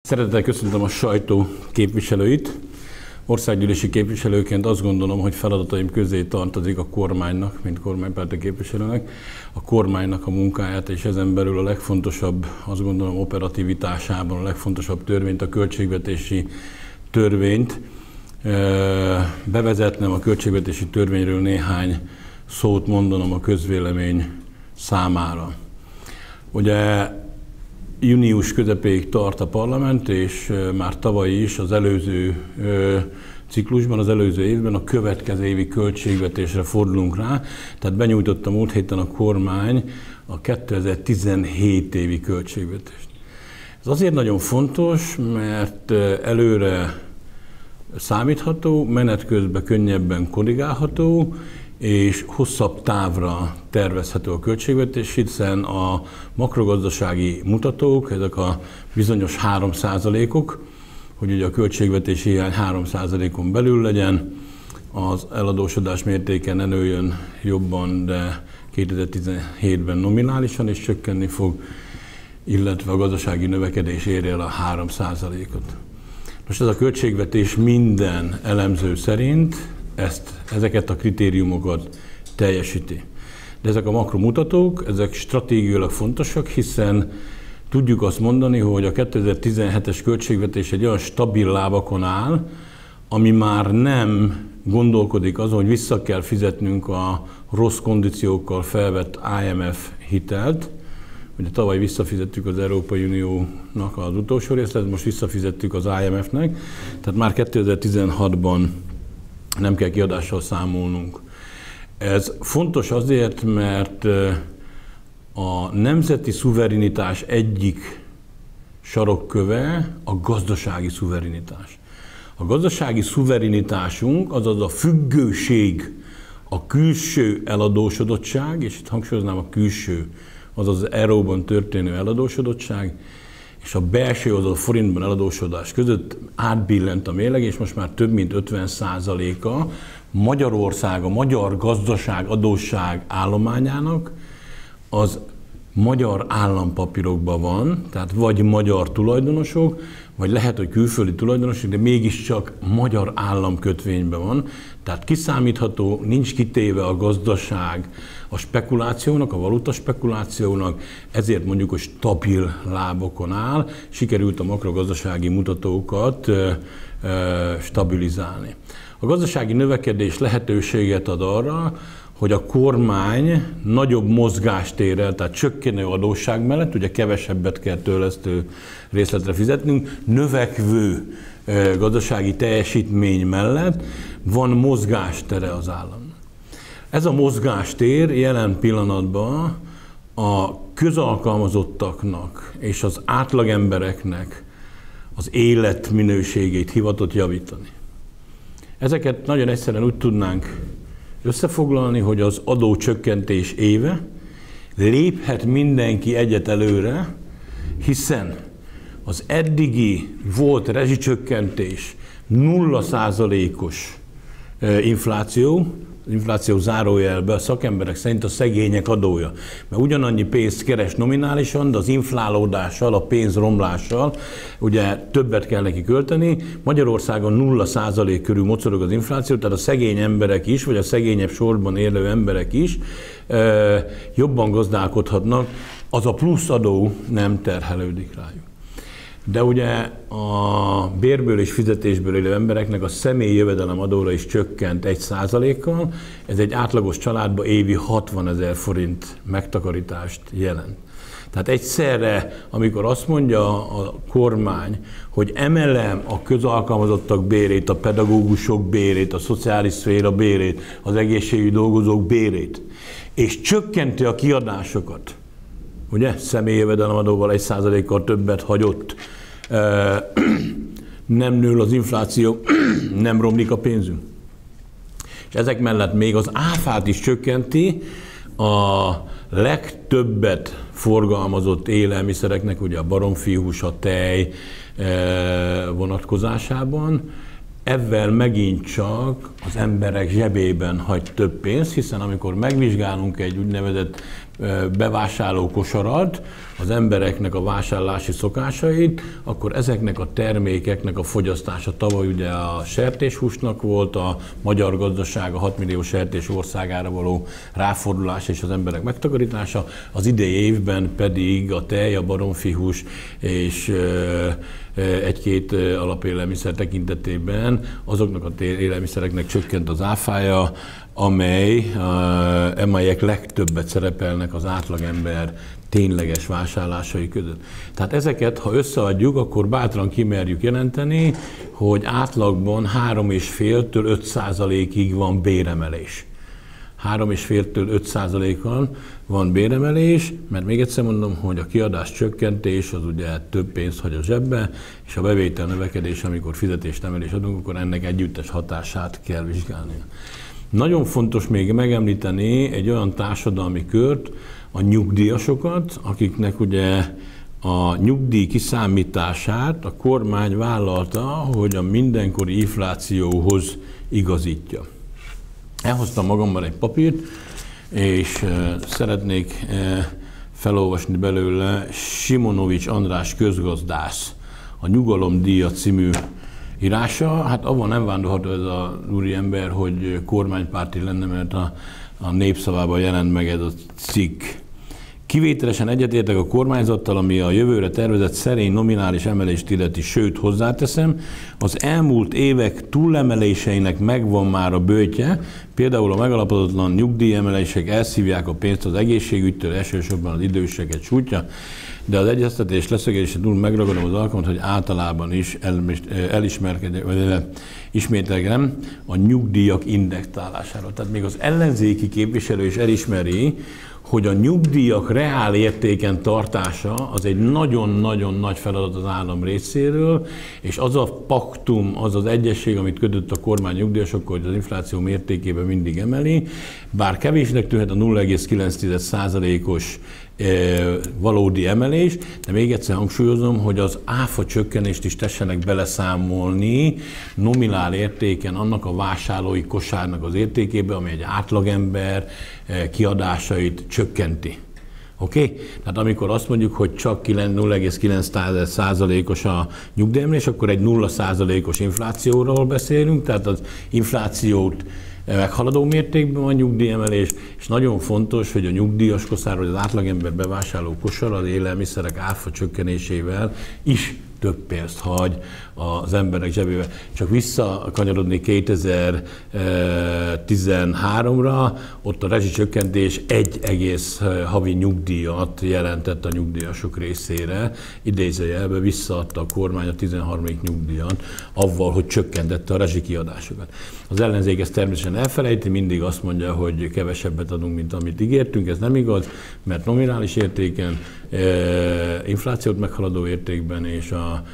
Szeretettel köszöntöm a sajtó képviselőit. Országgyűlési képviselőként azt gondolom, hogy feladataim közé tartozik a kormánynak, mint kormánypárti képviselőnek, a kormánynak a munkáját, és ezen belül a legfontosabb, azt gondolom, operativitásában a legfontosabb törvényt, a költségvetési törvényt. Bevezetnem a költségvetési törvényről néhány szót mondanom a közvélemény számára. Ugye június közepéig tart a parlament, és már tavaly is az előző ciklusban, az előző évben a következő évi költségvetésre fordulunk rá. Tehát benyújtotta múlt héten a kormány a 2017 évi költségvetést. Ez azért nagyon fontos, mert előre számítható, menet közben könnyebben korrigálható, és hosszabb távra tervezhető a költségvetés, hiszen a makrogazdasági mutatók, ezek a bizonyos 3%-ok, hogy ugye a költségvetési hiány 3%-on belül legyen, az eladósodás mértéke ne nőjön jobban, de 2017-ben nominálisan is csökkenni fog, illetve a gazdasági növekedés érje el a 3%-ot. Most ez a költségvetés minden elemző szerint ezeket a kritériumokat teljesíti. De ezek a makromutatók, ezek stratégiailag fontosak, hiszen tudjuk azt mondani, hogy a 2017-es költségvetés egy olyan stabil lábakon áll, ami már nem gondolkodik azon, hogy vissza kell fizetnünk a rossz kondíciókkal felvett IMF hitelt. Ugye tavaly visszafizettük az Európai Uniónak az utolsó részlet, most visszafizettük az IMF-nek, tehát már 2016-ban nem kell kiadással számolnunk. Ez fontos azért, mert a nemzeti szuverenitás egyik sarokköve a gazdasági szuverenitás. A gazdasági szuverenitásunk, azaz a függőség, a külső eladósodottság, és itt hangsúlyoznám a külső, azaz az euróban történő eladósodottság, és a belső, azaz a forintban eladósodás között átbillent a mérleg, és most már több mint 50%-a Magyarország, a magyar gazdaság adósság állományának az magyar állampapírokban van, tehát vagy magyar tulajdonosok, vagy lehet, hogy külföldi tulajdonosok, de mégiscsak magyar államkötvényben van. Tehát kiszámítható, nincs kitéve a gazdaság a spekulációnak, a valuta spekulációnak, ezért mondjuk, hogy stabil lábokon áll, sikerült a makrogazdasági mutatókat stabilizálni. A gazdasági növekedés lehetőséget ad arra, hogy a kormány nagyobb mozgástérrel, tehát csökkenő adósság mellett, ugye kevesebbet kell törlesztő részletre fizetnünk, növekvő gazdasági teljesítmény mellett van mozgástere az államnak. Ez a mozgástér jelen pillanatban a közalkalmazottaknak és az átlagembereknek az életminőségét hivatott javítani. Ezeket nagyon egyszerűen úgy tudnánk összefoglalni, hogy az adócsökkentés éve, léphet mindenki egyet előre, hiszen az eddigi volt rezsicsökkentés 0%-os infláció, az infláció zárójelbe a szakemberek szerint a szegények adója. Mert ugyanannyi pénzt keres nominálisan, de az inflálódással, a pénzromlással ugye többet kell neki költeni. Magyarországon 0% körül mocorog az infláció, tehát a szegény emberek is, vagy a szegényebb sorban élő emberek is jobban gazdálkodhatnak, az a plusz adó nem terhelődik rájuk. De ugye a bérből és fizetésből élő embereknek a személyi jövedelemadóra is csökkent 1%-kal, ez egy átlagos családba évi 60 000 forint megtakarítást jelent. Tehát egyszerre, amikor azt mondja a kormány, hogy emelem a közalkalmazottak bérét, a pedagógusok bérét, a szociális szféra bérét, az egészségügyi dolgozók bérét, és csökkenti a kiadásokat, ugye, személyi jövedelemadóval 1%-kal többet hagyott, nem nő az infláció, nem romlik a pénzünk. És ezek mellett még az áfát is csökkenti a legtöbbet forgalmazott élelmiszereknek, ugye a baromfihús, a tej vonatkozásában, ezzel megint csak az emberek zsebében hagy több pénzt, hiszen amikor megvizsgálunk egy úgynevezett bevásárló kosarat, az embereknek a vásárlási szokásait, akkor ezeknek a termékeknek a fogyasztása tavaly ugye a sertéshúsnak volt, a magyar gazdaság a 6 millió sertés országára való ráfordulása és az emberek megtakarítása, az idei évben pedig a tej, a baromfihús és egy-két alapélelmiszer tekintetében azoknak az élelmiszereknek csökkent az áfája, amelyek legtöbbet szerepelnek az átlagember tényleges vásárlásai között. Tehát ezeket, ha összeadjuk, akkor bátran kimerjük jelenteni, hogy átlagban 3,5-től 5%-ig van béremelés. 3,5-től 5%-on van béremelés, mert még egyszer mondom, hogy a kiadás csökkentés az ugye több pénzt hagy a zsebbe, és a bevétel növekedés, amikor fizetésemelést adunk, akkor ennek együttes hatását kell vizsgálni. Nagyon fontos még megemlíteni egy olyan társadalmi kört, a nyugdíjasokat, akiknek ugye a nyugdíj kiszámítását a kormány vállalta, hogy a mindenkori inflációhoz igazítja. Elhoztam magammal egy papírt, és szeretnék felolvasni belőle Simonovics András közgazdász, a Nyugalomdíja című írása. Hát abban nem vándorható ez a úriember, hogy kormánypárti lenne, mert a Népszavában jelent meg ez a cikk. Kivételesen egyetértek a kormányzattal, ami a jövőre tervezett szerény nominális emelést illeti, sőt hozzáteszem, az elmúlt évek túlemeléseinek megvan már a böjtje, például a megalapozatlan nyugdíjemelések elszívják a pénzt az egészségügytől, elsősorban az időseket sújtja, de az egyeztetés leszögése túl megragadom az alkalmat, hogy általában is ismételjem a nyugdíjak indexálásáról. Tehát még az ellenzéki képviselő is elismeri, hogy a nyugdíjak reál értéken tartása az egy nagyon-nagyon nagy feladat az állam részéről, és az a paktum, az az egyesség, amit kötött a kormány nyugdíjasokkal, hogy az infláció mértékében mindig emeli, bár kevésnek tűnhet a 0,9%-os valódi emelés, de még egyszer hangsúlyozom, hogy az áfa csökkenést is tessenek beleszámolni nominál értéken annak a vásárlói kosárnak az értékébe, ami egy átlagember kiadásait csökkenti. Oké? Okay? Tehát amikor azt mondjuk, hogy csak 0,9%-os a nyugdíjemelés, akkor egy 0%-os inflációról beszélünk, tehát az inflációt meghaladó mértékben van nyugdíjemelés, és nagyon fontos, hogy a nyugdíjas kosár, vagy az átlagember bevásárló kosar az élelmiszerek áfa csökkenésével is több pénzt hagy az emberek zsebébe. Csak visszakanyarodni 2013-ra, ott a rezsicsökkentés 1 egész havi nyugdíjat jelentett a nyugdíjasok részére. Idézőjelben visszaadta a kormány a 13. nyugdíjat, avval, hogy csökkentette a rezsikiadásokat. Az ellenzék ezt természetesen elfelejti, mindig azt mondja, hogy kevesebbet adunk, mint amit ígértünk. Ez nem igaz, mert nominális értéken, inflációt meghaladó értékben és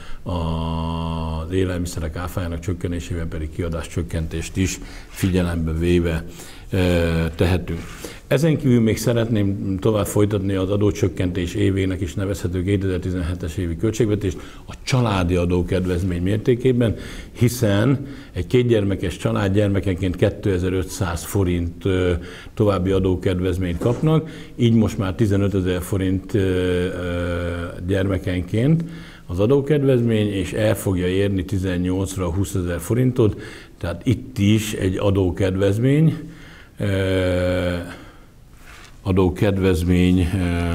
az élelmiszerek áfájának csökkenésével pedig kiadás csökkentést is figyelembe véve tehetünk. Ezen kívül még szeretném tovább folytatni az adócsökkentés évének is nevezhető 2017-es évi költségvetést a családi adókedvezmény mértékében, hiszen egy kétgyermekes család gyermekenként 2500 forint további adókedvezményt kapnak, így most már 15 000 forint gyermekenként az adókedvezmény, és el fogja érni 18-ra 20 000 forintot, tehát itt is egy adókedvezmény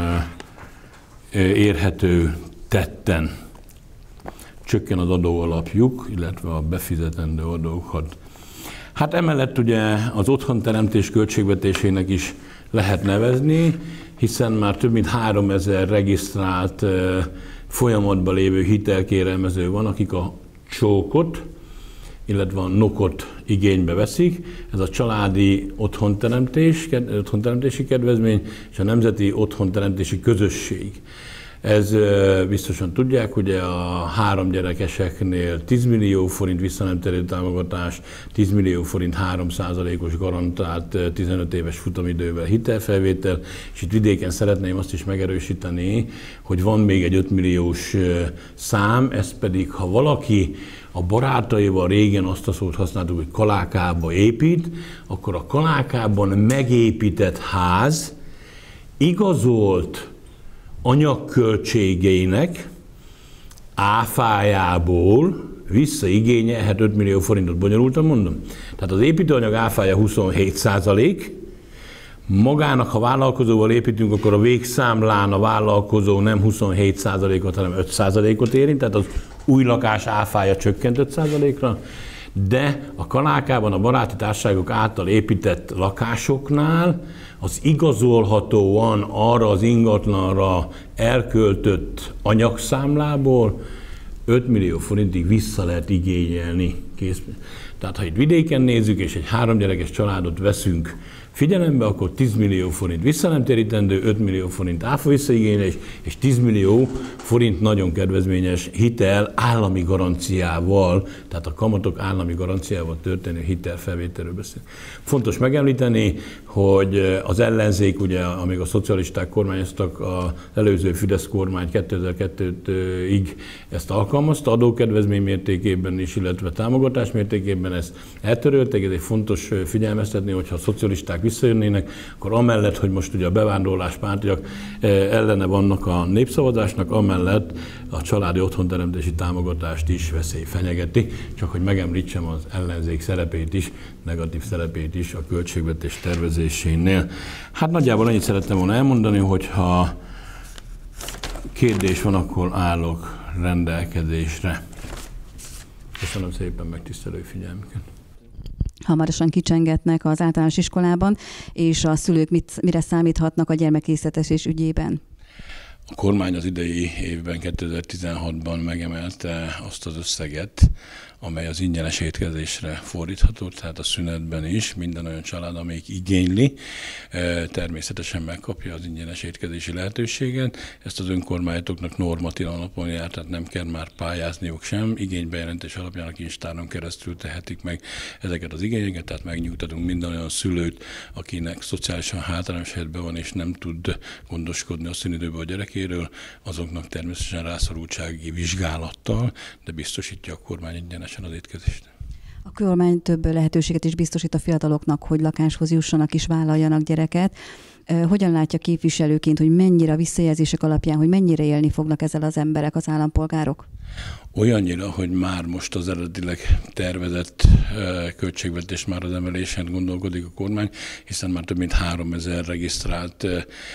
érhető tetten. Csökken az adóalapjuk, illetve a befizetendő adókat. Hát emellett ugye az otthonteremtés költségvetésének is lehet nevezni, hiszen már több mint 3000 regisztrált folyamatban lévő hitelkérelmező van, akik a csókot, illetve a nokot igénybe veszik. Ez a családi otthonteremtési kedvezmény és a nemzeti otthonteremtési közösség. Ez biztosan tudják, ugye a 3 gyerekeseknél 10 millió forint visszanemtérítő támogatás, 10 millió forint 3%-os garantált 15 éves futamidővel hitelfelvétel, és itt vidéken szeretném azt is megerősíteni, hogy van még egy 5 milliós szám, ez pedig, ha valaki a barátaival régen azt a szót használtuk, hogy kalákába épít, akkor a kalákában megépített ház igazolt anyagköltségeinek áfájából visszaigényelhet 5 millió forintot. Bonyolultan mondom? Tehát az építőanyag áfája 27%, magának, ha vállalkozóval építünk, akkor a végszámlán a vállalkozó nem 27%-ot, hanem 5%-ot érint, tehát az új lakás áfája csökkent 5%-ra, de a Kalákában a baráti társaságok által épített lakásoknál az igazolhatóan arra az ingatlanra elköltött anyagszámlából 5 millió forintig vissza lehet igényelni készpénzt. Tehát ha itt vidéken nézzük, és egy 3 gyerekes családot veszünk figyelembe, akkor 10 millió forint visszanemtérítendő, 5 millió forint áfa visszaigénylés, és 10 millió forint nagyon kedvezményes hitel állami garanciával, tehát a kamatok állami garanciával történő hitelfelvételről beszélünk. Fontos megemlíteni, hogy az ellenzék, ugye, amíg a szocialisták kormányoztak, az előző Fidesz kormány 2002-ig ezt alkalmazta, adókedvezmény mértékében is, illetve támogatás mértékében ezt eltörölték. Ez egy fontos figyelmeztetni, hogyha a szocialisták visszajönnének, akkor amellett, hogy most ugye a bevándorláspártiak ellene vannak a népszavazásnak, amellett a családi otthonteremtési támogatást is veszély fenyegeti, csak hogy megemlítsem az ellenzék szerepét is, negatív szerepét is a költségvetés tervezésénél. Hát nagyjából ennyit szerettem volna elmondani, hogyha kérdés van, akkor állok rendelkezésre. Köszönöm szépen megtisztelő figyelmüket. Hamarosan kicsengetnek az általános iskolában, és a szülők mire számíthatnak a gyermekrészletesés ügyében? A kormány az idei évben, 2016-ban megemelte azt az összeget, amely az ingyenes étkezésre fordítható, tehát a szünetben is minden olyan család, amelyik igényli, természetesen megkapja az ingyenes étkezési lehetőséget. Ezt az önkormányzatoknak normatív alapon jár, tehát nem kell már pályázniuk sem. Igénybejelentés alapján a kincstáron keresztül tehetik meg ezeket az igényeket, tehát megnyugtatunk minden olyan szülőt, akinek szociálisan hátrányos helyzetben van és nem tud gondoskodni a szünidőben a gyerekéről, azoknak természetesen rászorultsági vizsgálattal, de biztosítja a kormány ingyenesen az étkezést. A kormány több lehetőséget is biztosít a fiataloknak, hogy lakáshoz jussanak és vállaljanak gyereket. Hogyan látja képviselőként, hogy mennyire a visszajelzések alapján, hogy mennyire élni fognak ezzel az emberek, az állampolgárok? Olyannyira, hogy már most az eredetileg tervezett költségvetés már az emelésen gondolkodik a kormány, hiszen már több mint 3000 regisztrált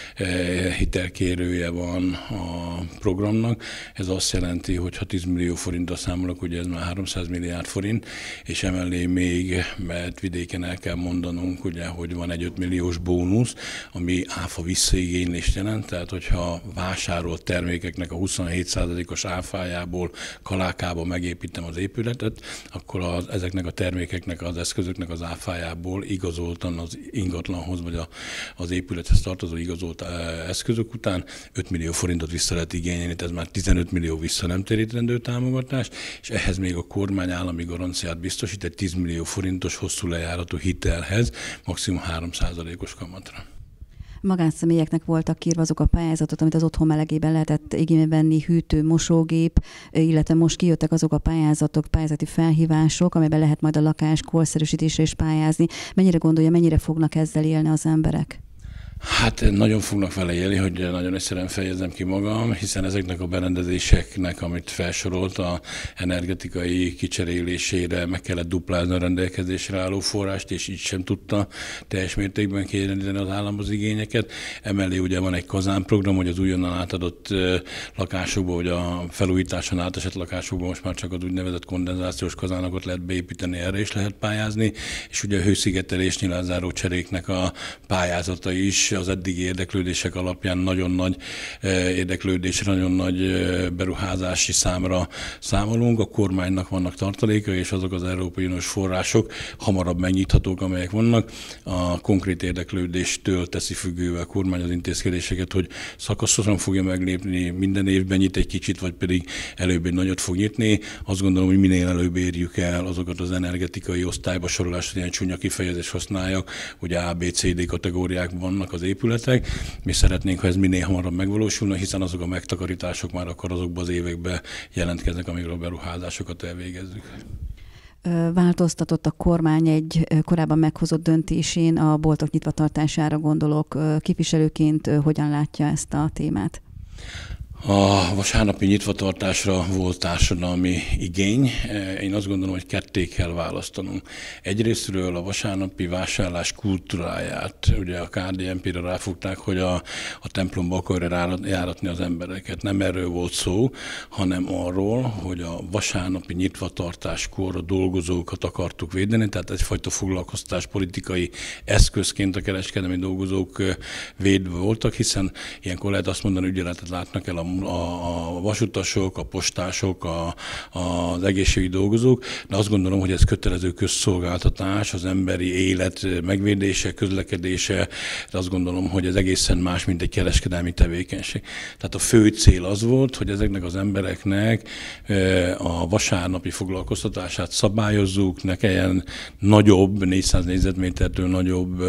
hitelkérője van a programnak. Ez azt jelenti, hogy ha 10 millió forinttal számolok, ugye ez már 300 milliárd forint, és emellé még, mert vidéken el kell mondanunk, ugye, hogy van egy 5 milliós bónusz, ami áfa visszaigénylést jelent, tehát hogyha vásárolt termékeknek a 27%-os áfájából Kalákába megépítem az épületet, akkor ezeknek a termékeknek, az eszközöknek az áfájából igazoltan az ingatlanhoz, vagy az épülethez tartozó igazolt eszközök után 5 millió forintot vissza lehet igényelni, ez már 15 millió vissza nem térítendő támogatás, és ehhez még a kormány állami garanciát biztosít egy 10 millió forintos hosszú lejáratú hitelhez, maximum 3%-os kamatra. Magánszemélyeknek voltak kírva azok a pályázatok, amit az otthon melegében lehetett igénybe venni, hűtő, mosógép, illetve most kijöttek azok a pályázatok, pályázati felhívások, amelyben lehet majd a lakás korszerűsítésre is pályázni. Mennyire gondolja, mennyire fognak ezzel élni az emberek? Hát nagyon fognak vele élni, hogy nagyon egyszerűen fejezem ki magam, hiszen ezeknek a berendezéseknek, amit felsorolt, a energetikai kicserélésére meg kellett duplázni a rendelkezésre álló forrást, és így sem tudta teljes mértékben kielégíteni az állam az igényeket. Emellé ugye van egy kazánprogram, hogy az újonnan átadott lakásokból, vagy a felújításon átesett lakásokból most már csak az úgynevezett kondenzációs kazánokat lehet beépíteni, erre is lehet pályázni, és ugye a hőszigetelés nyilázáró cseréknek a pályázata is az eddigi érdeklődések alapján nagyon nagy érdeklődésre, nagyon nagy beruházási számra számolunk. A kormánynak vannak tartalékai, és azok az Európai Uniós források hamarabb megnyithatók, amelyek vannak. A konkrét érdeklődéstől teszi függővé a kormány az intézkedéseket, hogy szakaszosan fogja meglépni, minden évben nyit egy kicsit, vagy pedig előbb egy nagyot fog nyitni. Azt gondolom, hogy minél előbb érjük el azokat az energetikai osztályba sorolást, ilyen csúnya kifejezést használjak, hogy A, B, C, D kategóriák vannak az épületek. Mi szeretnénk, ha ez minél hamarabb megvalósulna, hiszen azok a megtakarítások már akkor azokban az években jelentkeznek, amikor a beruházásokat elvégezzük. Változtatott a kormány egy korábban meghozott döntésén, a boltok nyitvatartására gondolok. Képviselőként hogyan látja ezt a témát? A vasárnapi nyitvatartásra volt társadalmi igény. Én azt gondolom, hogy ketté kell választanunk. Egyrésztről a vasárnapi vásárlás kultúráját, ugye a KDNP-re ráfogták, hogy a templomba akarja járatni az embereket. Nem erről volt szó, hanem arról, hogy a vasárnapi nyitvatartáskor a dolgozókat akartuk védeni, tehát egyfajta foglalkoztatás politikai eszközként a kereskedelmi dolgozók védve voltak, hiszen ilyenkor lehet azt mondani, ügyeletet látnak el a vasutasok, a postások, az egészségügyi dolgozók, de azt gondolom, hogy ez kötelező közszolgáltatás, az emberi élet megvédése, közlekedése, de azt gondolom, hogy ez egészen más, mint egy kereskedelmi tevékenység. Tehát a fő cél az volt, hogy ezeknek az embereknek a vasárnapi foglalkoztatását szabályozzuk, ne kelljen nagyobb, 400 négyzetmétertől nagyobb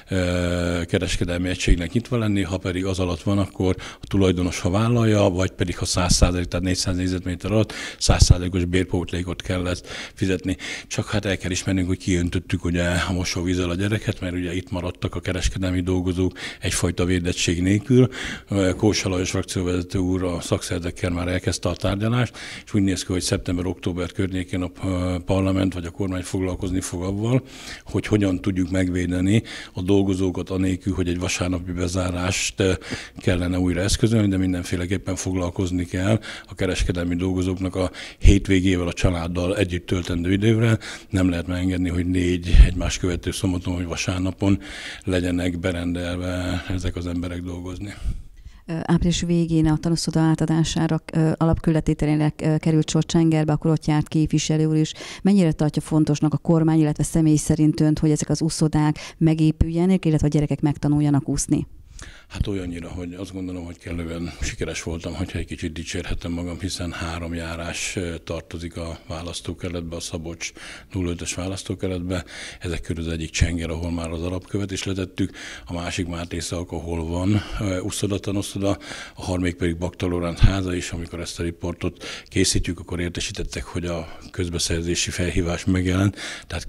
kereskedelmi egységnek nyitva lenni, ha pedig az alatt van, akkor a tulajdonos, ha vállalja, vagy pedig ha 100%, tehát 400 négyzetméter alatt 100%-os bérpótlékot kellett fizetni. Csak hát el kell ismernünk, hogy kiöntöttük ugye a mosóvízzel a gyereket, mert ugye itt maradtak a kereskedelmi dolgozók egyfajta védettség nélkül. Kósa Lajos frakcióvezető úr a szakszervezetekkel már elkezdte a tárgyalást, és úgy néz ki, hogy szeptember-október környékén a parlament vagy a kormány foglalkozni fog avval, hogy hogyan tudjuk megvédeni a dolgozókat anélkül, hogy egy vasárnapi bezárást kellene újra eszközölni, de mindenféleképpen foglalkozni kell a kereskedelmi dolgozóknak a hétvégével, a családdal együtt töltendő idővel. Nem lehet megengedni, hogy 4 egymás követő szombaton vagy vasárnapon legyenek berendelve ezek az emberek dolgozni. Április végén a tanúszoda átadására alapkületételének került sor Csengerbe, akkor ott járt képviselő úr is. Mennyire tartja fontosnak a kormány, illetve személy szerint önt, hogy ezek az úszodák megépüljenek, illetve a gyerekek megtanuljanak úszni? Hát olyannyira, hogy azt gondolom, hogy kellően sikeres voltam, hogyha egy kicsit dicsérhetem magam, hiszen 3 járás tartozik a választókerületbe, a Szabolcs 05-ös választókerületbe. Ezek körül az egyik Csenger, ahol már az alapkövet is letettük, a másik Mátészalk, ahol van úszoda, tanúszoda, a harmadik pedig Bakta Lóránt háza is. Amikor ezt a riportot készítjük, akkor értesítettek, hogy a közbeszerzési felhívás megjelent, tehát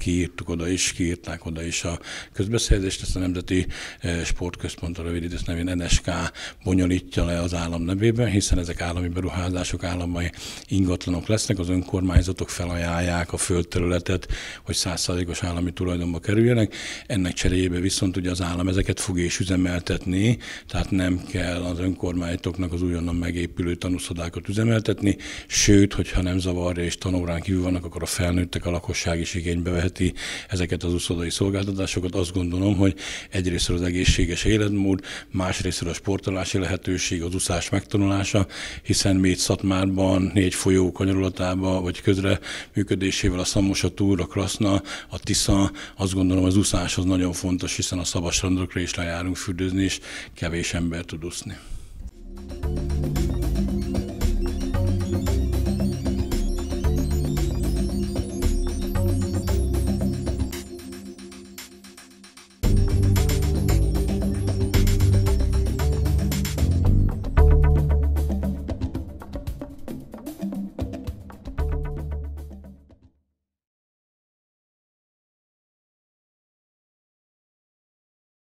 kiírták oda is a közbeszerzést, ezt a Nemzeti Sportközpont, a rövidítés nevén NSK bonyolítja le az állam nevében, hiszen ezek állami beruházások, állami ingatlanok lesznek, az önkormányzatok felajánlják a földterületet, hogy 100%-os állami tulajdonba kerüljenek. Ennek cseréjébe viszont ugye az állam ezeket fog és üzemeltetni, tehát nem kell az önkormányzatoknak az újonnan megépülő tanúszodákat üzemeltetni, sőt, hogyha nem zavarja és tanórán kívül vannak, akkor a felnőttek, a lakosság is igénybe veheti ezeket az úszodai szolgáltatásokat. Azt gondolom, hogy egyrészt az egészséges életmód, másrészt a sportolási lehetőség, az úszás megtanulása, hiszen mi itt Szatmárban 4 folyó kanyarulatában, vagy közre működésével a Szamos, a Túr, a Kraszna, a Tisza, azt gondolom az úszás az nagyon fontos, hiszen a szabadstrandokra is lejárunk fürdőzni, és kevés ember tud úszni.